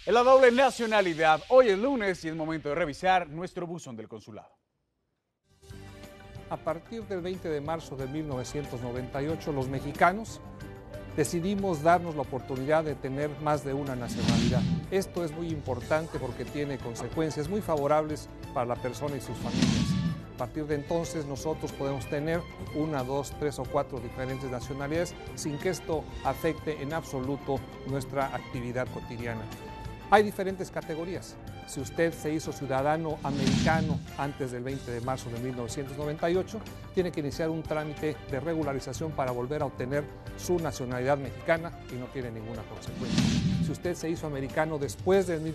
En la doble nacionalidad, hoy es lunes y es momento de revisar nuestro buzón del consulado. A partir del 20 de marzo de 1998, los mexicanos decidimos darnos la oportunidad de tener más de una nacionalidad. Esto es muy importante porque tiene consecuencias muy favorables para la persona y sus familias. A partir de entonces nosotros podemos tener una, dos, tres o cuatro diferentes nacionalidades sin que esto afecte en absoluto nuestra actividad cotidiana. Hay diferentes categorías. Si usted se hizo ciudadano americano antes del 20 de marzo de 1998, tiene que iniciar un trámite de regularización para volver a obtener su nacionalidad mexicana y no tiene ninguna consecuencia. Si usted se hizo americano después de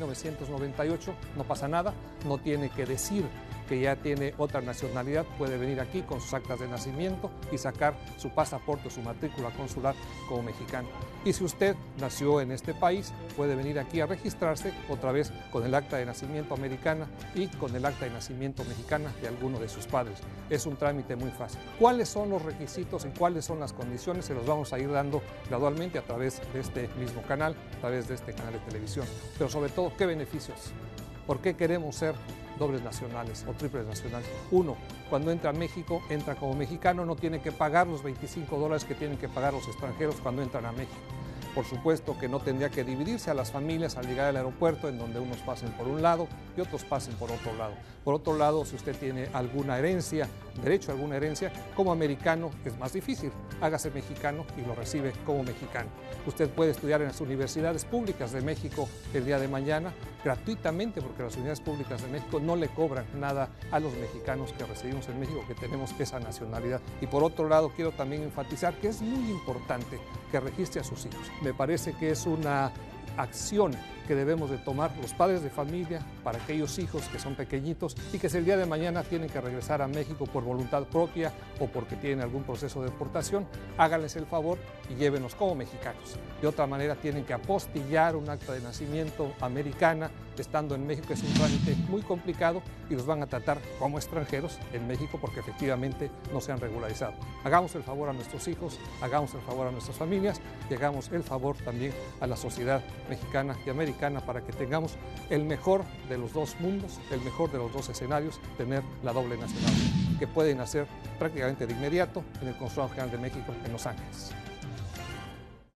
1998, no pasa nada, no tiene que decir que ya tiene otra nacionalidad, puede venir aquí con sus actas de nacimiento y sacar su pasaporte o su matrícula consular como mexicano. Y si usted nació en este país, puede venir aquí a registrarse otra vez con el acta de nacimiento americana y con el acta de nacimiento mexicana de alguno de sus padres. Es un trámite muy fácil. ¿Cuáles son los requisitos y cuáles son las condiciones? Se los vamos a ir dando gradualmente a través de este mismo canal, a través de este canal de televisión. Pero sobre todo, ¿qué beneficios? ¿Por qué queremos ser dobles nacionales o triples nacionales? Uno, cuando entra a México, entra como mexicano, no tiene que pagar los $25 que tienen que pagar los extranjeros cuando entran a México. Por supuesto que no tendría que dividirse a las familias al llegar al aeropuerto, en donde unos pasen por un lado y otros pasen por otro lado. Por otro lado, si usted tiene alguna herencia, derecho a alguna herencia, como americano es más difícil. Hágase mexicano y lo recibe como mexicano. Usted puede estudiar en las universidades públicas de México el día de mañana gratuitamente, porque las universidades públicas de México no le cobran nada a los mexicanos que residimos en México, que tenemos esa nacionalidad. Y por otro lado, quiero también enfatizar que es muy importante que registre a sus hijos. Me parece que es una acción que debemos de tomar los padres de familia para aquellos hijos que son pequeñitos y que si el día de mañana tienen que regresar a México por voluntad propia o porque tienen algún proceso de deportación, háganles el favor y llévenlos como mexicanos. De otra manera tienen que apostillar un acta de nacimiento americana estando en México, es un trámite muy complicado y los van a tratar como extranjeros en México porque efectivamente no se han regularizado. Hagamos el favor a nuestros hijos, hagamos el favor a nuestras familias y hagamos el favor también a la sociedad mexicana y americana para que tengamos el mejor de los dos mundos, el mejor de los dos escenarios, tener la doble nacionalidad, que pueden hacer prácticamente de inmediato en el Consulado General de México en Los Ángeles.